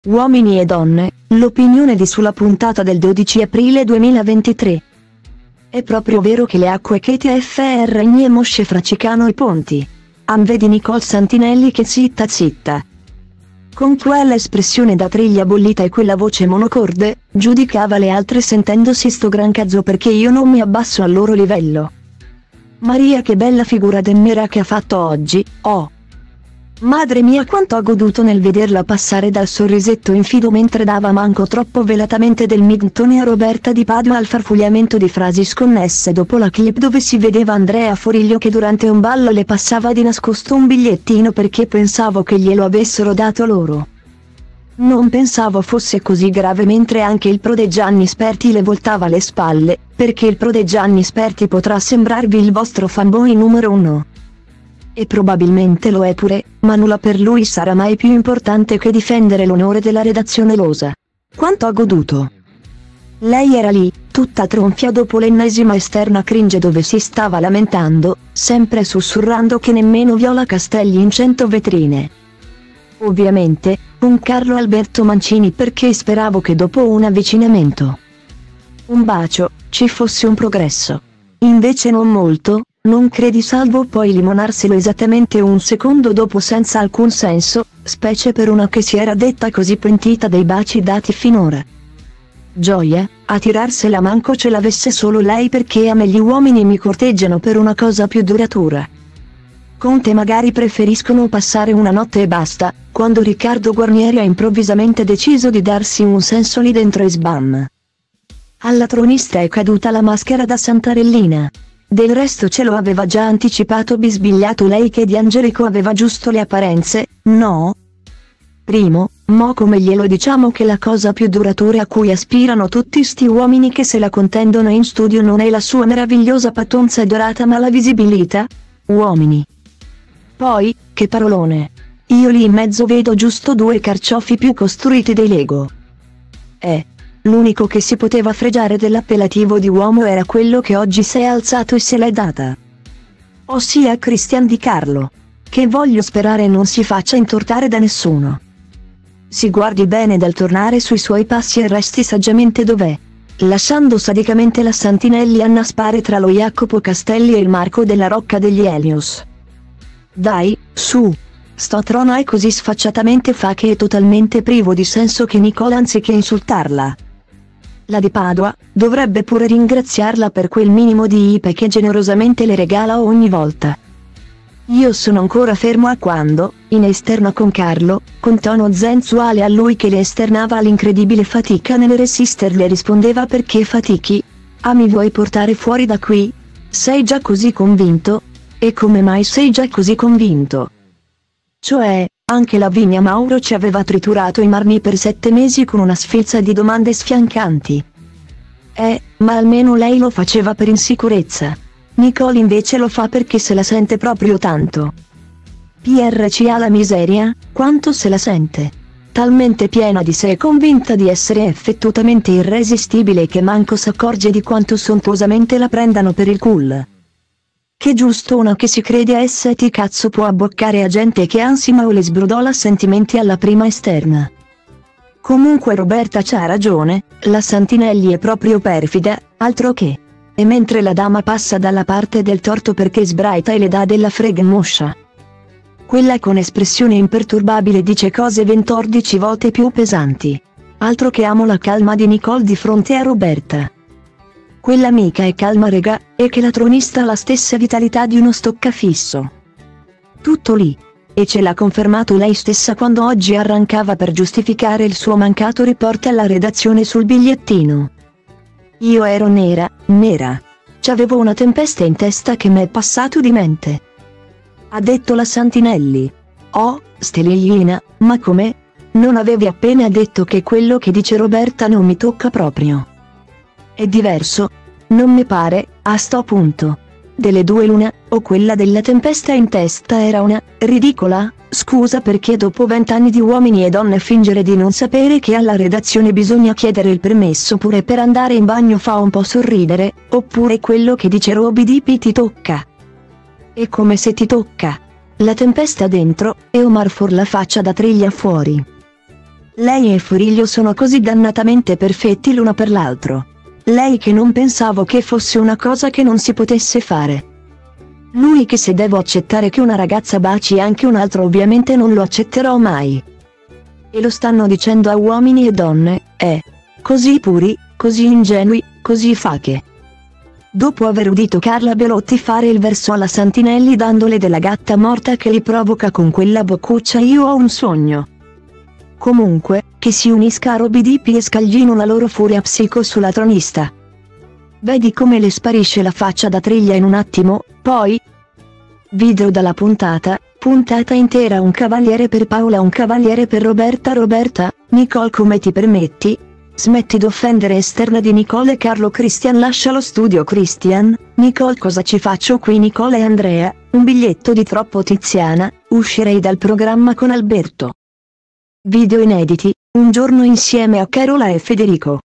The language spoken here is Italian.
Uomini e donne, l'opinione di sulla puntata del 12 aprile 2023. È proprio vero che le acque che TFR mosce fracicano i ponti. Vedi Nicole Santinelli che zitta zitta. Con quella espressione da triglia bollita e quella voce monocorde, giudicava le altre sentendosi sto gran cazzo perché io non mi abbasso al loro livello. Maria che bella figura demmera che ha fatto oggi, oh! Madre mia quanto ho goduto nel vederla passare dal sorrisetto infido mentre dava manco troppo velatamente del migtone a Roberta Di Padua al farfugliamento di frasi sconnesse dopo la clip dove si vedeva Andrea Foriglio che durante un ballo le passava di nascosto un bigliettino perché pensavo che glielo avessero dato loro. Non pensavo fosse così grave mentre anche il prode Gianni Sperti le voltava le spalle, perché il prode Gianni Sperti potrà sembrarvi il vostro fanboy numero uno. E probabilmente lo è pure, ma nulla per lui sarà mai più importante che difendere l'onore della redazione Losa. Quanto ha goduto! Lei era lì, tutta tronfia dopo l'ennesima esterna cringe dove si stava lamentando, sempre sussurrando che nemmeno Viola Castelli in 100 vetrine. Ovviamente, un Carlo Alberto Mancini perché speravo che dopo un avvicinamento, un bacio, ci fosse un progresso. Invece non molto. Non credi salvo poi limonarselo esattamente un secondo dopo senza alcun senso, specie per una che si era detta così pentita dei baci dati finora. Gioia, a tirarsela manco ce l'avesse solo lei perché a me gli uomini mi corteggiano per una cosa più duratura. Con te magari preferiscono passare una notte e basta, quando Riccardo Guarnieri ha improvvisamente deciso di darsi un senso lì dentro e sbam. Alla tronista è caduta la maschera da Santarellina. Del resto ce lo aveva già anticipato bisbigliato lei che di Angelico aveva giusto le apparenze, no? Primo, mo come glielo diciamo che la cosa più duratura a cui aspirano tutti sti uomini che se la contendono in studio non è la sua meravigliosa patonza dorata ma la visibilità? Uomini. Poi, che parolone. Io lì in mezzo vedo giusto due carciofi più costruiti dei Lego. L'unico che si poteva fregiare dell'appellativo di uomo era quello che oggi si è alzato e se l'è data. Ossia Christian Di Carlo. Che voglio sperare non si faccia intortare da nessuno. Si guardi bene dal tornare sui suoi passi e resti saggiamente dov'è, lasciando sadicamente la Santinelli annaspare tra lo Jacopo Castelli e il Marco della Rocca degli Helios. Dai, su! Sto trono è così sfacciatamente fa che è totalmente privo di senso che Nicole anziché insultarla. La Di Padua, dovrebbe pure ringraziarla per quel minimo di ipe che generosamente le regala ogni volta. Io sono ancora fermo a quando, in esterna con Carlo, con tono sensuale a lui che le esternava l'incredibile fatica nel resistere le rispondeva perché fatichi? Mi vuoi portare fuori da qui? Sei già così convinto? E come mai sei già così convinto? Cioè, anche Lavinia Mauro ci aveva triturato i marmi per 7 mesi con una sfilza di domande sfiancanti. Ma almeno lei lo faceva per insicurezza. Nicole invece lo fa perché se la sente proprio tanto. PRCA la miseria, quanto se la sente. Talmente piena di sé e convinta di essere effettivamente irresistibile che manco s'accorge di quanto sontuosamente la prendano per il culo. Che giusto una che si crede a ST cazzo può abboccare a gente che ansima o le sbrodola sentimenti alla prima esterna. Comunque Roberta c'ha ragione, la Santinelli è proprio perfida, altro che. E mentre la dama passa dalla parte del torto perché sbraita e le dà della frega moscia. Quella con espressione imperturbabile dice cose 14 volte più pesanti. Altro che amo la calma di Nicole di fronte a Roberta. Quella amica è calma rega, e che la tronista ha la stessa vitalità di uno stoccafisso. Tutto lì. E ce l'ha confermato lei stessa quando oggi arrancava per giustificare il suo mancato report alla redazione sul bigliettino. Io ero nera. C'avevo una tempesta in testa che m'è passato di mente. Ha detto la Santinelli. Oh, Stelina, ma come? Non avevi appena detto che quello che dice Roberta non mi tocca proprio? È diverso? Non mi pare, a sto punto. Delle due l'una, o quella della tempesta in testa era una ridicola scusa perché dopo 20 anni di uomini e donne fingere di non sapere che alla redazione bisogna chiedere il permesso pure per andare in bagno fa un po' sorridere, oppure quello che dice Roby Dipi ti tocca. È come se ti tocca. La tempesta dentro, e Omar for la faccia da triglia fuori. Lei e Furiglio sono così dannatamente perfetti l'uno per l'altro. Lei che non pensavo che fosse una cosa che non si potesse fare. Lui che se devo accettare che una ragazza baci anche un altro ovviamente non lo accetterò mai. E lo stanno dicendo a uomini e donne, così puri, così ingenui, così fache. Dopo aver udito Carla Belotti fare il verso alla Santinelli dandole della gatta morta che li provoca con quella boccuccia io ho un sogno. Comunque, che si unisca a Roby Dipi e Scaglino la loro furia psico sulla tronista. Vedi come le sparisce la faccia da triglia in un attimo, poi... Video dalla puntata intera: un cavaliere per Paola, un cavaliere per Roberta. Roberta, Nicole come ti permetti? Smetti d'offendere esterna di Nicole e Carlo. Christian lascia lo studio. Christian, Nicole cosa ci faccio qui? Nicole e Andrea, un biglietto di troppo. Tiziana, uscirei dal programma con Alberto. Video inediti, un giorno insieme a Carola e Federico.